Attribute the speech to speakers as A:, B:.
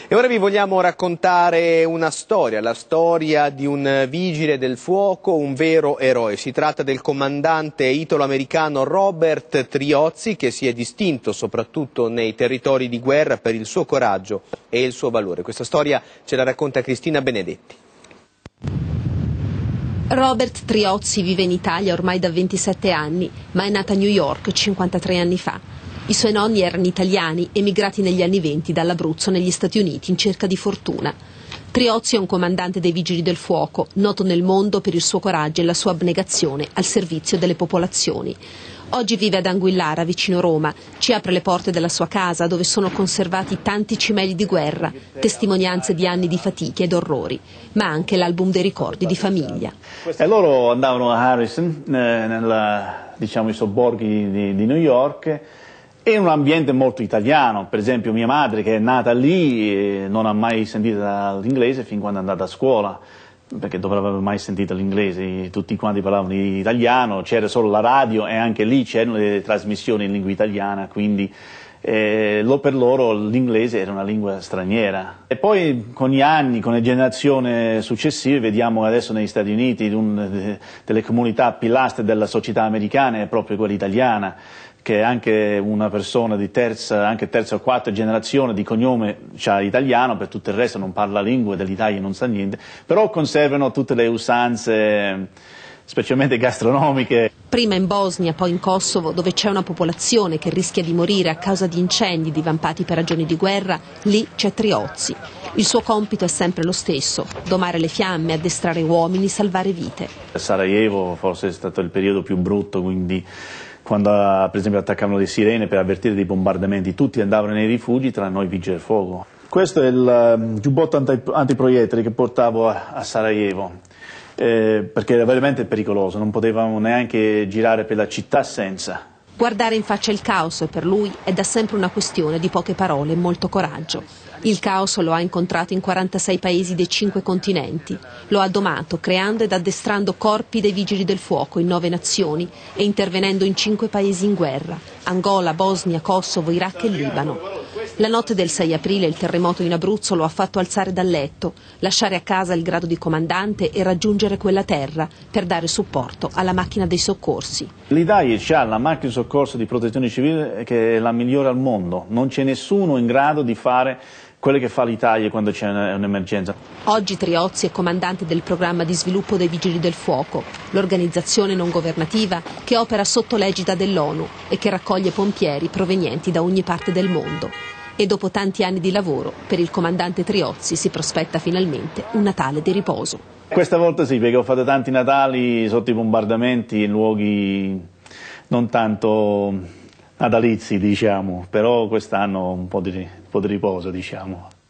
A: E ora vi vogliamo raccontare una storia, la storia di un vigile del fuoco, un vero eroe. Si tratta del comandante italo-americano Robert Triozzi, che si è distinto soprattutto nei territori di guerra per il suo coraggio e il suo valore. Questa storia ce la racconta Cristina Benedetti.
B: Robert Triozzi vive in Italia ormai da 27 anni, ma è nata a New York 53 anni fa. I suoi nonni erano italiani, emigrati negli anni 20 dall'Abruzzo negli Stati Uniti in cerca di fortuna. Triozzi è un comandante dei Vigili del Fuoco, noto nel mondo per il suo coraggio e la sua abnegazione al servizio delle popolazioni. Oggi vive ad Anguillara, vicino Roma. Ci apre le porte della sua casa, dove sono conservati tanti cimeli di guerra, testimonianze di anni di fatiche ed orrori, ma anche l'album dei ricordi di famiglia.
C: E loro andavano a Harrison, nei sobborghi di New York, in un ambiente molto italiano. Per esempio mia madre, che è nata lì, non ha mai sentito l'inglese fin quando è andata a scuola, perché dove aveva mai sentito l'inglese, tutti quanti parlavano italiano, c'era solo la radio e anche lì c'erano le trasmissioni in lingua italiana, quindi per loro l'inglese era una lingua straniera. E poi con gli anni, con le generazioni successive, vediamo adesso negli Stati Uniti delle comunità pilastri della società americana è proprio quella italiana, che anche una persona di terza o quarta generazione di cognome italiano, per tutto il resto non parla lingua dell'Italia, non sa niente, però conservano tutte le usanze, specialmente gastronomiche.
B: Prima in Bosnia, poi in Kosovo, dove c'è una popolazione che rischia di morire a causa di incendi divampati per ragioni di guerra, lì c'è Triozzi. Il suo compito è sempre lo stesso: domare le fiamme, addestrare uomini, salvare vite.
C: A Sarajevo forse è stato il periodo più brutto, quindi quando per esempio attaccavano le sirene per avvertire dei bombardamenti, tutti andavano nei rifugi tra noi vigili del fuoco. Questo è il giubbotto antiproiettili che portavo a Sarajevo, perché era veramente pericoloso, non potevamo neanche girare per la città senza.
B: Guardare in faccia il caos per lui è da sempre una questione di poche parole e molto coraggio. Il caos lo ha incontrato in 46 paesi dei 5 continenti. Lo ha domato, creando ed addestrando corpi dei vigili del fuoco in 9 nazioni e intervenendo in 5 paesi in guerra: Angola, Bosnia, Kosovo, Iraq e Libano. La notte del 6 aprile il terremoto in Abruzzo lo ha fatto alzare dal letto, lasciare a casa il grado di comandante e raggiungere quella terra per dare supporto alla macchina dei soccorsi.
C: L'Italia ha la macchina di soccorso di protezione civile che è la migliore al mondo, non c'è nessuno in grado di fare quello che fa l'Italia quando c'è un'emergenza.
B: Oggi Triozzi è comandante del programma di sviluppo dei Vigili del Fuoco, l'organizzazione non governativa che opera sotto l'egida dell'ONU e che raccoglie pompieri provenienti da ogni parte del mondo. E dopo tanti anni di lavoro, per il comandante Triozzi si prospetta finalmente un Natale di riposo.
C: Questa volta sì, perché ho fatto tanti Natali sotto i bombardamenti in luoghi non tanto natalizi, diciamo, però quest'anno un po' di riposo, diciamo.